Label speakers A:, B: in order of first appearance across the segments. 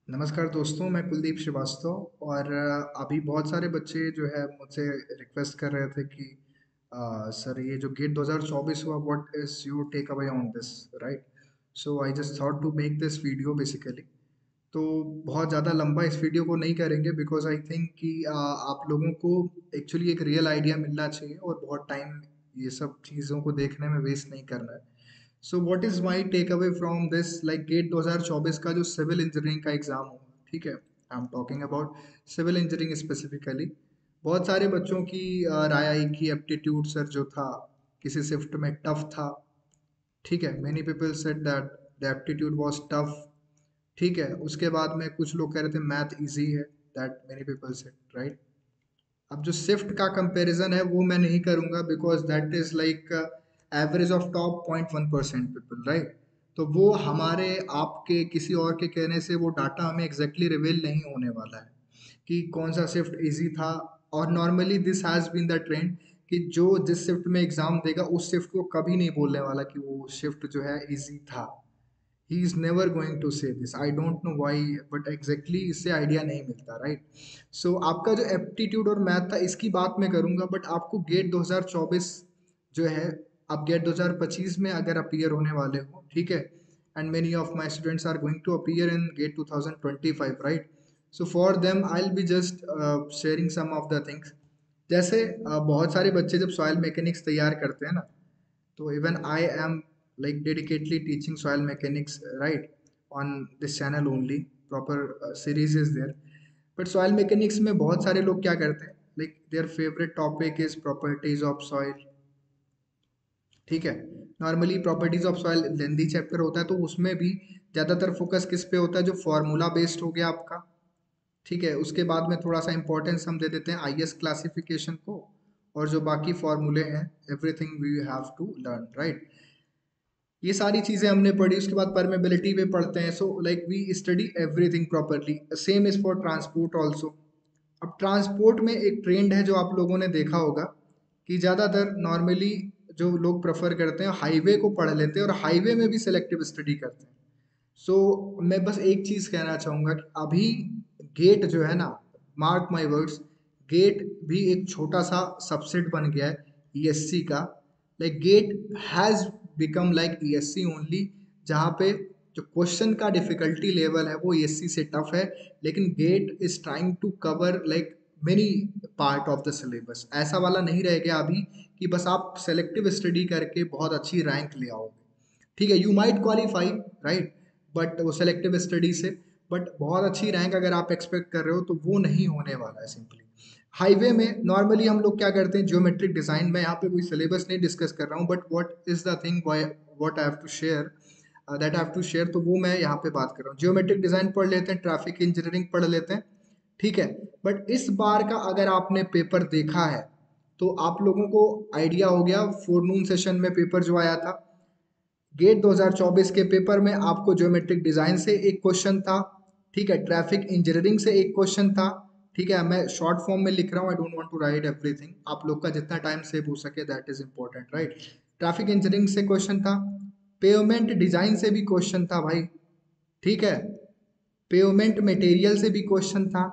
A: नमस्कार दोस्तों, मैं कुलदीप श्रीवास्तव और अभी बहुत सारे बच्चे जो है मुझसे रिक्वेस्ट कर रहे थे कि सर ये जो गेट 2024 हुआ, what is your takeaway on this, right? So I just thought to make this video basically. तो बहुत ज़्यादा लंबा इस वीडियो को नहीं करेंगे बिकॉज आई थिंक कि आप लोगों को एक्चुअली एक रियल आइडिया मिलना चाहिए और बहुत टाइम ये सब चीज़ों को देखने में वेस्ट नहीं करना है। So what is my takeaway from this, like GATE 2024 का जो सिविल इंजीनियरिंग का एग्जाम हुआ, ठीक है, I am talking about civil engineering specifically. बहुत सारे बच्चों की राय आई कि एप्टीट्यूड सर जो था किसी शिफ्ट में टफ था। ठीक है, many people said that the aptitude was tough. ठीक है, उसके बाद में कुछ लोग कह रहे थे मैथ इजी है, that many people said, right? अब जो शिफ्ट का कंपैरिजन है वो मैं नहीं करूंगा because that is like average of top 0.1% people, right? तो वो हमारे आपके किसी और के कहने से वो डाटा हमें एग्जैक्टली रिवील नहीं होने वाला है कि कौन सा शिफ्ट इजी था। और normally this has been the trend कि जो जिस शिफ्ट में एग्जाम देगा उस शिफ्ट को कभी नहीं बोलने वाला कि वो शिफ्ट जो है इजी था। He is never going to say this, I don't know why, but exactly इससे आइडिया नहीं मिलता, राइट? सो आपका जो एप्टीट्यूड और मैथ था इसकी बात मैं करूंगा, बट आपको गेट 2024 जो है, आप गेट 2025 में अगर अपीयर होने वाले हो, ठीक है, and many of my students are going to appear in GATE 2025, right? So for them I will be just sharing some of the things. जैसे बहुत सारे बच्चे जब सॉइल मैकेनिक्स तैयार करते हैं ना, तो even I am like dedicatedly teaching soil mechanics, right, on this channel only. Proper series is there. But soil mechanics में बहुत सारे लोग क्या करते हैं, like their favorite topic is properties of soil। ठीक है, normally properties of soil lengthy chapter होता है, तो उसमें भी ज़्यादातर फोकस किस पे होता है, जो फॉर्मूला बेस्ड हो गया आपका। ठीक है, उसके बाद में थोड़ा सा इंपॉर्टेंस हम दे देते हैं आईएस क्लासिफिकेशन को, और जो बाकी फॉर्मूले हैं, everything we have to learn, right? ये सारी चीज़ें हमने पढ़ी। उसके बाद परमेबिलिटी पे पढ़ते हैं। So like we study everything properly. Same is for transport also. अब ट्रांसपोर्ट में एक ट्रेंड है जो आप लोगों ने देखा होगा कि ज़्यादातर नॉर्मली जो लोग प्रेफर करते हैं हाईवे को पढ़ लेते हैं और हाईवे में भी सेलेक्टिव स्टडी करते हैं। सो मैं बस एक चीज़ कहना चाहूँगा कि अभी गेट जो है ना, मार्क माई वर्ड्स, गेट भी एक छोटा सा सबसेट बन गया है ईएससी का। Like GATE has become like ESC only, जहाँ पे जो क्वेश्चन का डिफिकल्टी लेवल है वो ईएससी से टफ है, लेकिन GATE is trying to cover like many part of the syllabus. ऐसा वाला नहीं रह गया अभी कि बस आप सेलेक्टिव स्टडी करके बहुत अच्छी रैंक ले आओगे। ठीक है, you might qualify, right, but वो सेलेक्टिव स्टडी से, बट बहुत अच्छी रैंक अगर आप एक्सपेक्ट कर रहे हो तो वो नहीं होने वाला है सिंपली। हाईवे में नॉर्मली हम लोग क्या करते हैं, जियोमेट्रिक डिजाइन में, यहाँ पे कोई सिलेबस नहीं डिस्कस कर रहा हूँ, but what is the thing what I have to share, that I have to share, तो वो मैं यहाँ पे बात कर रहा हूँ। जियोमेट्रिक डिजाइन पढ़ लेते हैं, ट्रैफिक इंजीनियरिंग पढ़ लेते हैं। ठीक है, बट इस बार का अगर आपने पेपर देखा है तो आप लोगों को आइडिया हो गया, फोरनून सेशन में पेपर जो आया था गेट 2024 के पेपर में, आपको ज्योमेट्रिक डिजाइन से एक क्वेश्चन था। ठीक है, ट्रैफिक इंजीनियरिंग से एक क्वेश्चन था। ठीक है, मैं शॉर्ट फॉर्म में लिख रहा हूँ, I don't want to write everything, आप लोग का जितना टाइम सेव हो सके that is important, right? Traffic engineering से क्वेश्चन था, पेवमेंट डिजाइन से भी क्वेश्चन था भाई। ठीक है, पेवमेंट मटेरियल से भी क्वेश्चन था।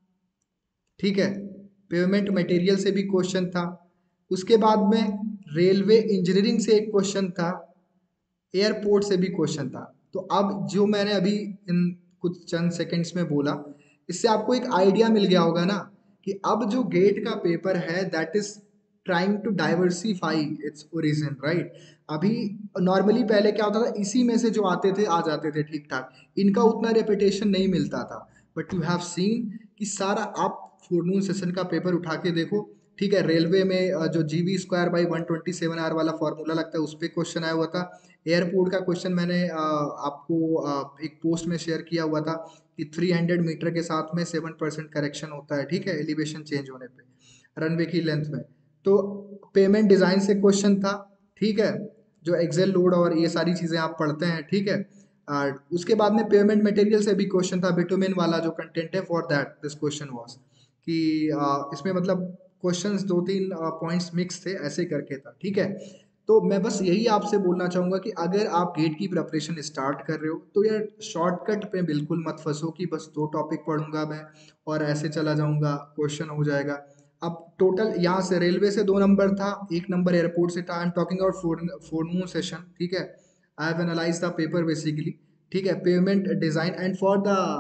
A: ठीक है, पेवमेंट मटेरियल से भी क्वेश्चन था। उसके बाद में रेलवे इंजीनियरिंग से एक क्वेश्चन था, एयरपोर्ट से भी क्वेश्चन था। तो अब जो मैंने अभी इन कुछ चंद सेकंड्स में बोला, इससे आपको एक आइडिया मिल गया होगा ना कि अब जो गेट का पेपर है that is trying to diversify its origin, right? अभी नॉर्मली पहले क्या होता था, इसी में से जो आते थे आ जाते थे ठीक ठाक, इनका उतना रेपुटेशन नहीं मिलता था। बट यू हैव सीन कि सारा, आप फोरनून सेशन का पेपर उठा के देखो। ठीक है, रेलवे में जो GV²/127R वाला फॉर्मूला लगता है उस पर क्वेश्चन आया हुआ था। एयरपोर्ट का क्वेश्चन मैंने आपको एक पोस्ट में शेयर किया हुआ था कि 300 मीटर के साथ में 7% करेक्शन होता है, ठीक है, एलिवेशन चेंज होने पे रनवे की लेंथ में। तो पेमेंट डिजाइन से क्वेश्चन था। ठीक है, जो एक्सेल लोड और ये सारी चीजें आप पढ़ते हैं, ठीक है। उसके बाद में पेमेंट मटेरियल से भी क्वेश्चन था, बिटुमेन वाला जो कंटेंट है, for that this question was कि इसमें मतलब क्वेश्चंस दो तीन पॉइंट्स मिक्स थे, ऐसे करके था। ठीक है, तो मैं बस यही आपसे बोलना चाहूँगा कि अगर आप गेट की प्रिपरेशन स्टार्ट कर रहे हो तो यार शॉर्टकट पे बिल्कुल मत फंसो कि बस 2 टॉपिक पढ़ूंगा मैं और ऐसे चला जाऊंगा, क्वेश्चन हो जाएगा। अब टोटल यहाँ से रेलवे से 2 नंबर था, 1 नंबर एयरपोर्ट से था। I am talking about forenoon session, ठीक है। I have analyse the paper basically, ठीक है। Payment design and for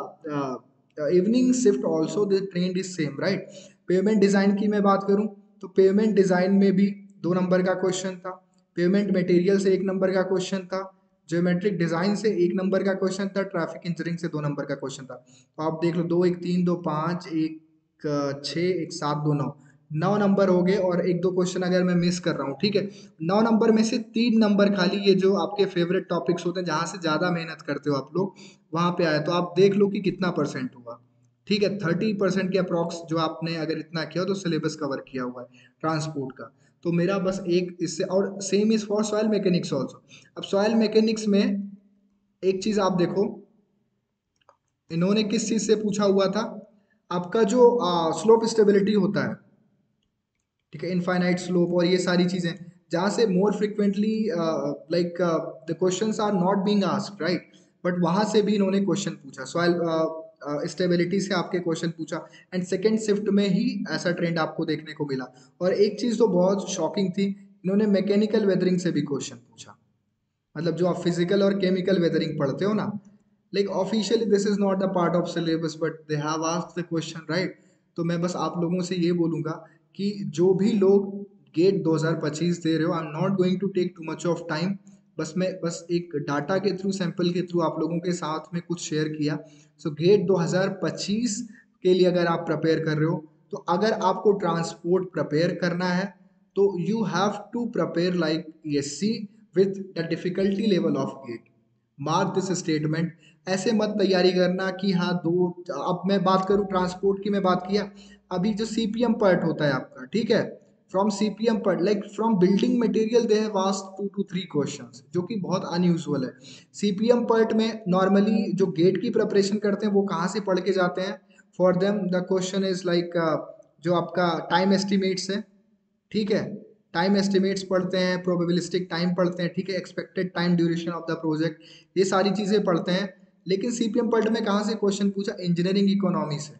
A: the evening shift also the trend is same, right. Payment design की मैं बात करूँ तो पेमेंट डिजाइन में भी 2 नंबर का क्वेश्चन था। पेमेंट मटेरियल से 1 नंबर का क्वेश्चन था। ज्योमेट्रिक डिजाइन से 1 नंबर का क्वेश्चन था। ट्रैफिक इंजीनियरिंग से 2 नंबर का क्वेश्चन था। तो आप देख लो, 2 1 3 2 5 1 6 1 7 2 9, 9 नंबर हो गए। और 1 2 क्वेश्चन अगर मैं मिस कर रहा हूँ, ठीक है। 9 नंबर में से 3 नंबर खाली ये जो आपके फेवरेट टॉपिक्स होते हैं जहां से ज्यादा मेहनत करते हो आप लोग, वहां पे आए। तो आप देख लो कि कितना परसेंट हुआ, ठीक है। 30% के अप्रॉक्स जो आपने अगर इतना किया तो सिलेबस कवर किया हुआ है ट्रांसपोर्ट का। तो मेरा बस एक इससे, और same is for soil mechanics also. अब सॉइल मैकेनिक्स में एक चीज आप देखो, इन्होंने किस चीज से पूछा हुआ था। आपका जो स्लोप स्टेबिलिटी होता है, ठीक है, इनफाइनाइट स्लोप और ये सारी चीजें, जहाँ से more frequently like the questions are not being asked, right. But वहां से भी इन्होंने क्वेश्चन पूछा, सॉइल स्टेबिलिटी से आपके क्वेश्चन पूछा। एंड सेकेंड शिफ्ट में ही ऐसा ट्रेंड आपको देखने को मिला। और एक चीज तो बहुत शॉकिंग थी, इन्होंने मैकेनिकल वेदरिंग से भी क्वेश्चन पूछा। मतलब जो आप फिजिकल और केमिकल वेदरिंग पढ़ते हो ना, like officially this is not the part of syllabus but they have asked the question, right. तो मैं बस आप लोगों से ये बोलूंगा कि जो भी लोग गेट 2025 दे रहे हो, I am not going to take too much of time. बस एक डाटा के थ्रू, सैंपल के थ्रू आप लोगों के साथ में कुछ शेयर किया। सो गेट 2025 के लिए अगर आप प्रिपेयर कर रहे हो, तो अगर आपको ट्रांसपोर्ट प्रिपेयर करना है तो you have to prepare like ESC with the difficulty level of GATE. Mark this statement. ऐसे मत तैयारी करना कि हाँ दो, अब मैं बात करूँ ट्रांसपोर्ट की, मैं बात किया अभी जो CPM पार्ट होता है आपका, ठीक है। From CPM part, like from building material they have asked 2 to 3 questions, जो कि बहुत अनयूजुअल है। CPM पार्ट में नॉर्मली जो गेट की प्रिपरेशन करते हैं वो कहाँ से पढ़ के जाते हैं। For them the question is like जो आपका टाइम एस्टिमेट्स है, ठीक है। टाइम एस्टिमेट्स पढ़ते हैं, प्रोबेबिलिस्टिक टाइम पढ़ते हैं, ठीक है, expected time duration of the project, ये सारी चीज़ें पढ़ते हैं। लेकिन CPM पढ़ में कहाँ से क्वेश्चन पूछा, इंजीनियरिंग इकोनॉमी से,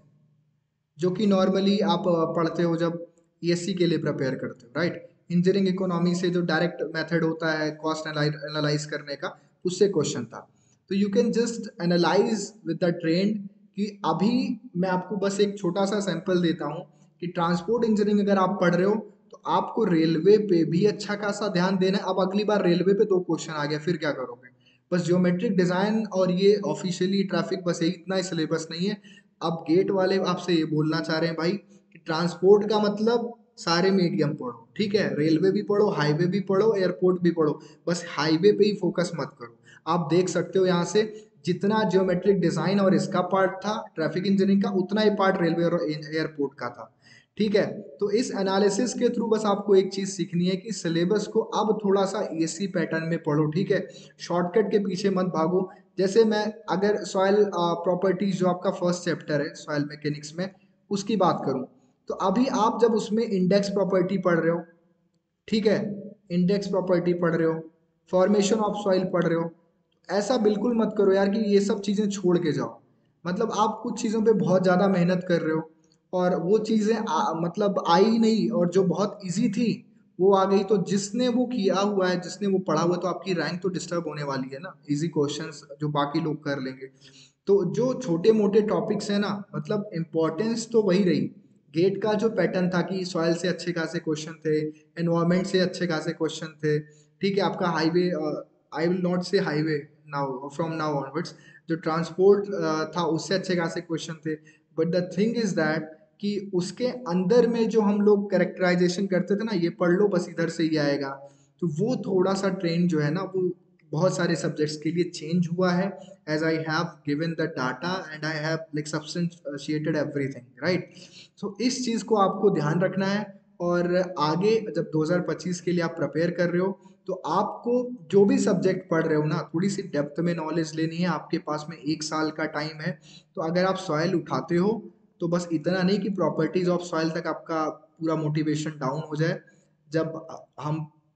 A: जो कि नॉर्मली आप पढ़ते हो जब ESC के लिए प्रिपेयर करते हो, राइट। इंजीनियरिंग इकोनॉमी से जो डायरेक्ट मेथड होता है कॉस्ट एनालाइज करने का, उससे क्वेश्चन था। तो you can just analyse with the trend कि अभी मैं आपको बस एक छोटा सा सैंपल देता हूँ कि ट्रांसपोर्ट इंजीनियरिंग अगर आप पढ़ रहे हो तो आपको रेलवे पे भी अच्छा खासा ध्यान देना है। अब अगली बार रेलवे पे 2 क्वेश्चन आ गया, फिर क्या करोगे। बस ज्योमेट्रिक डिजाइन और ये ऑफिशियली ट्रैफिक, बस यही, इतना ही सिलेबस नहीं है। अब गेट वाले आपसे ये बोलना चाह रहे हैं भाई कि ट्रांसपोर्ट का मतलब सारे मीडियम पढ़ो, ठीक है। रेलवे भी पढ़ो, हाईवे भी पढ़ो, एयरपोर्ट भी पढ़ो। बस हाईवे पे ही फोकस मत करो। आप देख सकते हो यहाँ से, जितना ज्योमेट्रिक डिजाइन और इसका पार्ट था ट्रैफिक इंजीनियरिंग का, उतना ही पार्ट रेलवे और एयरपोर्ट का था, ठीक है। तो इस एनालिसिस के थ्रू बस आपको एक चीज सीखनी है कि सिलेबस को अब थोड़ा सा ESC पैटर्न में पढ़ो, ठीक है। शॉर्टकट के पीछे मत भागो। जैसे मैं अगर सॉइल प्रॉपर्टीज जो आपका फर्स्ट चैप्टर है सॉइल मैकेनिक्स में, उसकी बात करूं, तो अभी आप जब उसमें इंडेक्स प्रॉपर्टी पढ़ रहे हो, ठीक है, इंडेक्स प्रॉपर्टी पढ़ रहे हो, फॉर्मेशन ऑफ सॉइल पढ़ रहे हो, ऐसा बिल्कुल मत करो यार कि ये सब चीज़ें छोड़ के जाओ। मतलब आप कुछ चीज़ों पे बहुत ज़्यादा मेहनत कर रहे हो और वो चीज़ें मतलब आई नहीं, और जो बहुत इजी थी वो आ गई। तो जिसने वो किया हुआ है, जिसने वो पढ़ा हुआ है, तो आपकी रैंक तो डिस्टर्ब होने वाली है ना, इजी क्वेश्चंस जो बाकी लोग कर लेंगे। तो जो छोटे मोटे टॉपिक्स हैं ना, मतलब इम्पोर्टेंस तो वही रही। गेट का जो पैटर्न था कि सॉइल से अच्छे खासे क्वेश्चन थे, एनवायरमेंट से अच्छे खासे क्वेश्चन थे, ठीक है। आपका highway, I will not say highway now, from now onwards, जो ट्रांसपोर्ट था उससे अच्छे खासे क्वेश्चन थे। But the thing is that कि उसके अंदर में जो हम लोग कैरेक्टराइजेशन करते थे ना, ये पढ़ लो बस इधर से ही आएगा, तो वो थोड़ा सा ट्रेंड जो है ना, वो बहुत सारे सब्जेक्ट्स के लिए चेंज हुआ है। As I have given the data and I have like substantiated everything, right. So इस चीज़ को आपको ध्यान रखना है। और आगे जब 2025 के लिए आप प्रिपेयर कर रहे हो, तो आपको जो भी सब्जेक्ट पढ़ रहे हो ना, थोड़ी सी डेप्थ में नॉलेज लेनी है। आपके पास में 1 साल का टाइम है। तो अगर आप सॉइल उठाते हो तो बस इतना नहीं कि प्रॉपर्टीज ऑफ सॉइल तक आपका पूरा मोटिवेशन डाउन हो जाए। जब हम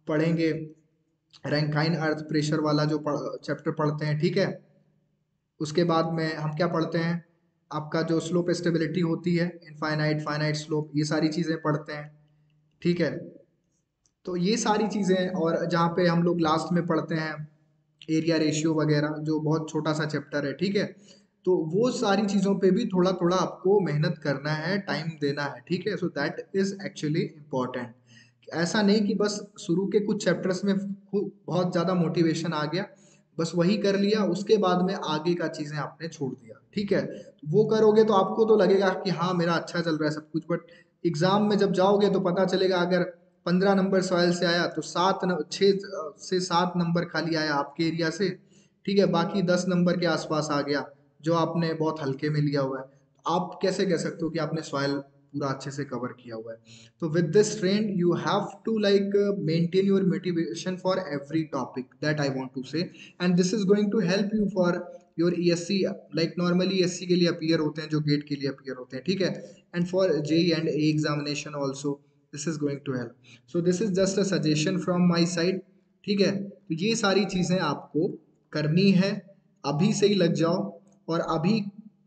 A: पढ़ेंगे रैंकाइन अर्थ प्रेशर वाला जो चैप्टर पढ़ते हैं, ठीक है। उसके बाद में हम क्या पढ़ते हैं, आपका जो स्लोप स्टेबिलिटी होती है, इनफाइनाइट फाइनाइट स्लोप, ये सारी चीज़ें पढ़ते हैं, ठीक है। तो ये सारी चीज़ें, और जहाँ पे हम लोग लास्ट में पढ़ते हैं एरिया रेशियो वगैरह, जो बहुत छोटा सा चैप्टर है, ठीक है। तो वो सारी चीज़ों पे भी थोड़ा थोड़ा आपको मेहनत करना है, टाइम देना है, ठीक है। So that is actually important. ऐसा नहीं कि बस शुरू के कुछ चैप्टर्स में बहुत ज़्यादा मोटिवेशन आ गया, बस वही कर लिया, उसके बाद में आगे का चीज़ें आपने छोड़ दिया, ठीक है। वो करोगे तो आपको तो लगेगा कि हाँ मेरा अच्छा चल रहा है सब कुछ, बट एग्जाम में जब जाओगे तो पता चलेगा अगर 15 नंबर सवाल से आया तो 6 से 7 नंबर खाली आया आपके एरिया से, ठीक है। बाकी 10 नंबर के आसपास आ गया जो आपने बहुत हल्के में लिया हुआ है। आप कैसे कह सकते हो कि आपने सवाल पूरा अच्छे से कवर किया हुआ है? तो with this trend you have to like maintain your motivation for every topic, that I want to say. And this is going to help you for your ESC, like normally ESC के लिए appear होते हैं, जो gate के लिए appear होते हैं, ठीक है। And for JE and A examination also this is going to help. So this is just a suggestion from my side, ठीक है। तो ये सारी चीज़ें आपको करनी है, अभी से ही लग जाओ। और अभी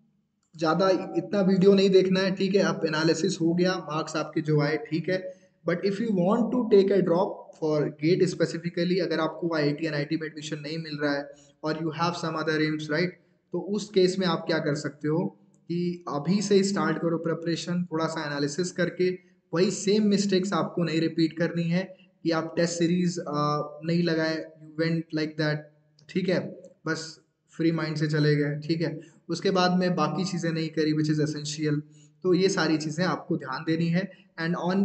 A: ज़्यादा इतना वीडियो नहीं देखना है, ठीक है। अब एनालिसिस हो गया, मार्क्स आपके जो आए, ठीक है। But if you want to take a drop for GATE specifically, अगर आपको आईआईटी एनआईटी में एडमिशन नहीं मिल रहा है और you have some other aims, right, तो उस केस में आप क्या कर सकते हो कि अभी से स्टार्ट करो प्रिपरेशन, थोड़ा सा एनालिसिस करके। वही सेम मिस्टेक्स आपको नहीं रिपीट करनी है कि आप टेस्ट सीरीज नहीं लगाए, यू वेंट लाइक दैट, ठीक है, बस फ्री माइंड से चले गए, ठीक है। उसके बाद में बाकी चीज़ें नहीं करी विच इज़ एसेंशियल। तो ये सारी चीज़ें आपको ध्यान देनी है। And on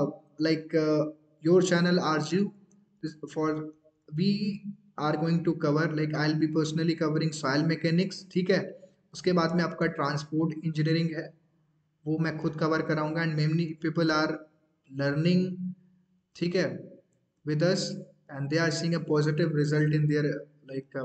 A: like your channel आरजू for we are going to cover, like I will be personally covering soil mechanics, ठीक है। उसके बाद में आपका ट्रांसपोर्ट इंजीनियरिंग है, वो मैं खुद कवर कराऊंगा। And many people are learning, ठीक है, with us, and they are seeing a positive result in their like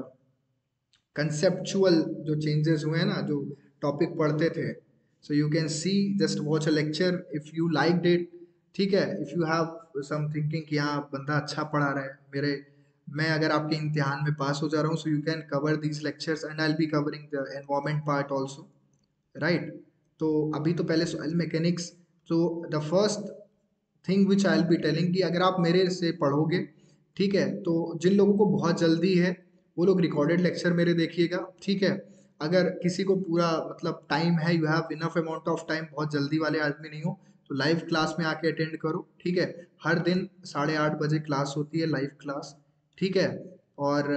A: conceptual जो चेंजेस हुए हैं ना, जो टॉपिक पढ़ते थे। So you can see, just watch a lecture if you like it, ठीक है। If you have some thinking कि हाँ बंदा अच्छा पढ़ा रहा है, मेरे मैं अगर आपके इम्तिहान में पास हो जा रहा हूँ, so you can cover these lectures and I will be covering the environment part also, right. तो अभी तो पहले सॉइल मैकेनिक्स, तो the first thing which I will be telling कि अगर आप मेरे से पढ़ोगे, ठीक है, तो जिन लोगों को बहुत जल्दी है वो लोग रिकॉर्डेड लेक्चर मेरे देखिएगा, ठीक है। अगर किसी को पूरा मतलब टाइम है, you have enough amount of time, बहुत जल्दी वाले आदमी नहीं हो, तो लाइव क्लास में आके अटेंड करो, ठीक है। हर दिन 8:30 बजे क्लास होती है, लाइव क्लास, ठीक है। और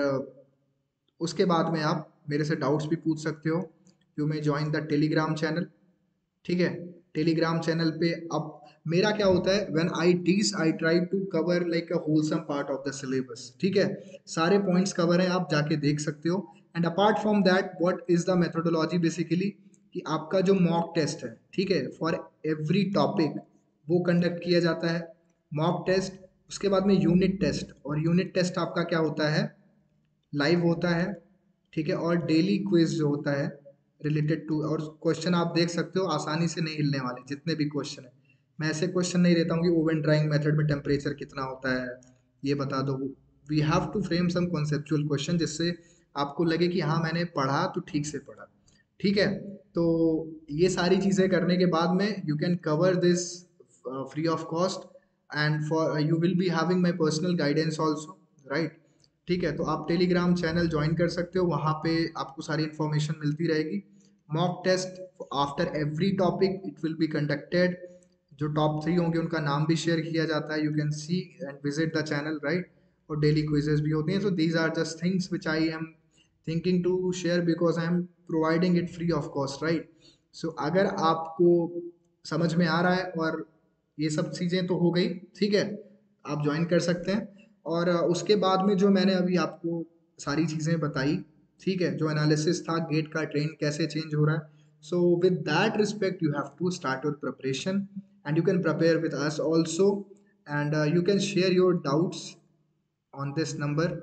A: उसके बाद में आप मेरे से डाउट्स भी पूछ सकते हो। You may join the Telegram channel, ठीक है। टेलीग्राम चैनल पे अब मेरा क्या होता है, when I teach I try to cover like a wholesome part of the syllabus, ठीक है। सारे पॉइंट्स कवर हैं, आप जाके देख सकते हो। And apart from that what is the methodology basically, कि आपका जो मॉक टेस्ट है, ठीक है, फॉर एवरी टॉपिक वो कंडक्ट किया जाता है, मॉक टेस्ट। उसके बाद में यूनिट टेस्ट, और यूनिट टेस्ट आपका क्या होता है, लाइव होता है, ठीक है। और डेली क्विज जो होता है रिलेटेड टू, और क्वेश्चन आप देख सकते हो आसानी से नहीं हिलने वाले, जितने भी क्वेश्चन है। मैं ऐसे क्वेश्चन नहीं देता हूँ कि ओवन ड्राइंग मेथड में टेम्परेचर कितना होता है ये बता दो। We have to frame some conceptual question, जिससे आपको लगे कि हाँ मैंने पढ़ा तो ठीक से पढ़ा, ठीक है। तो ये सारी चीज़ें करने के बाद में you can cover this free of cost, and for you will be having my personal guidance also, right, ठीक है। तो आप टेलीग्राम चैनल ज्वाइन कर सकते हो, वहाँ पे आपको सारी इन्फॉर्मेशन मिलती रहेगी। Mock test after every topic it will be conducted, जो टॉप 3 होंगे उनका नाम भी शेयर किया जाता है, you can see and visit the channel, right. और डेली क्विजेज भी होते हैं। So these are just things which I am thinking to share because I am providing it free of cost, right. So अगर आपको समझ में आ रहा है, और ये सब चीज़ें तो हो गई, ठीक है, आप ज्वाइन कर सकते हैं। और उसके बाद में जो मैंने अभी आपको सारी चीज़ें बताई, ठीक है, जो एनालिसिस था गेट का ट्रेंड कैसे चेंज हो रहा है, so with that respect you have to start your preparation, and you can prepare with us also, and you can share your doubts on this number.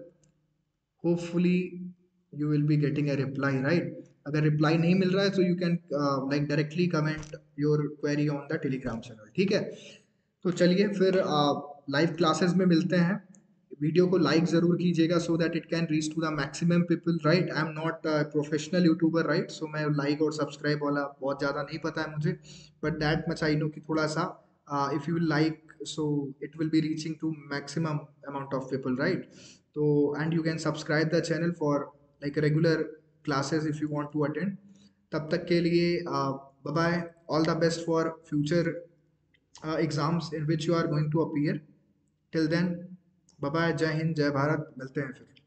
A: Hopefully you will be getting a reply, right. अगर reply नहीं मिल रहा है तो you can like directly comment your query on the Telegram channel, ठीक है। तो चलिए फिर लाइव क्लासेस में मिलते हैं, वीडियो को लाइक ज़रूर कीजिएगा so that it can reach to the maximum people, right. I am not professional YouTuber, right, so मैं लाइक और सब्सक्राइब वाला बहुत ज़्यादा नहीं पता है मुझे, but that much I know कि थोड़ा सा if you like so it will be reaching to maximum amount of people, right. तो and you can subscribe the channel for like regular classes if you want to attend. तब तक के लिए bye bye, all the best for future exams in which you are going to appear. Till then, bye bye, जय हिंद, जय भारत, मिलते हैं फिर।